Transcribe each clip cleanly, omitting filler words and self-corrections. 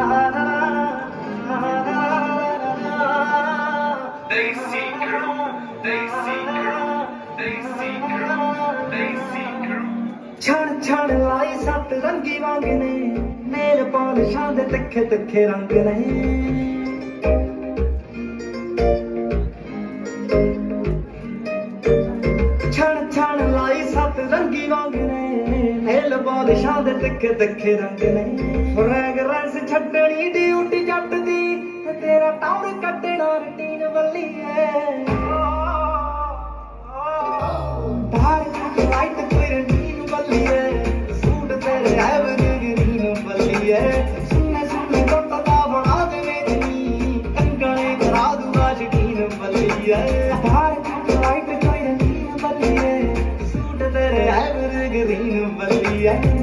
छण छण लाई सत रंगी वांग ने नेल पॉलिशां दे तिखे तिखे रंग ने छण छण लाई सत रंगी वांग ने नेल पॉलिशां दे तिखे तिखे रंग ने फ्रैगरेंस छड्डनी ड्यूटी जट दी तेरा टाउर कड्डना रूटीन वल्ली है लाइट कोई रंगीन बल्ली है सूट तेरे एवरग्रीन बल्ली है सुनने सुनने तो पता बना दे मेरी कंगने करा दूंगा शकीन बल्ली है लाइट कोई रंगीन बल्ली है सूट तेरे एवरग्रीन बल्ली है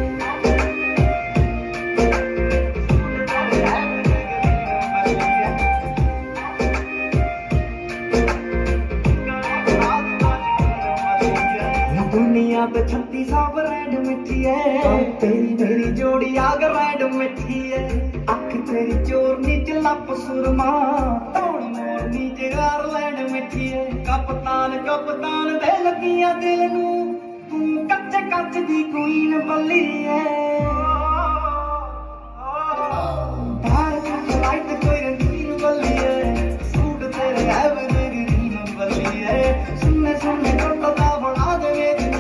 दुनिया पे 3600 ब्रांड मिठी है तेरी मेरी जोड़ी आग रैंड मिठी है अख तेरी चोरनी च लप सुरमा तोड़ मोरनी च गारलैंड मिठी है कप्तान कप्तान दे लगिया दिल नू तू कच्चे कच्च दी क्वीन बल्ली है लाइट कोई रंगीन बल्ली है सूट तेरे एवरग्रीन बल्ली है सुनने सुनने तो पता बना दे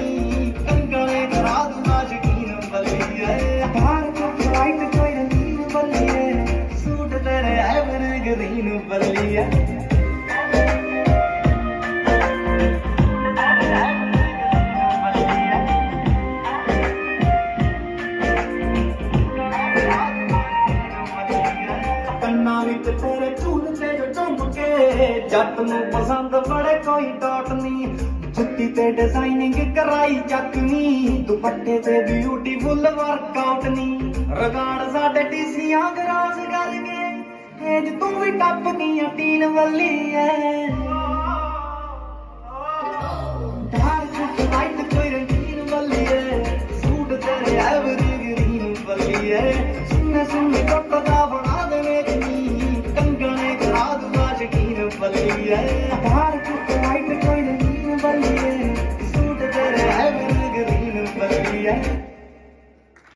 ग्रीन बल्ली है कन्ना विच तेरे झूलते जो चमके जट नूं पसंद बड़े कोई टॉट नहीं जुत्ती ते डिजाइनिंग कराई चकनी दुपट्टे ते ब्यूटीफुल वर्कआउट नहीं रगाड़ साडे टीसियां गराज करके एज तू भी टप दियां तीन वल्ली है लाइट कोई रंगीन बल्ली है सूट तेरे एवरग्रीन बल्ली है सुनने सुनने तो पता बना दे मेरी कंगने करा दूंगा शकीन बल्ली है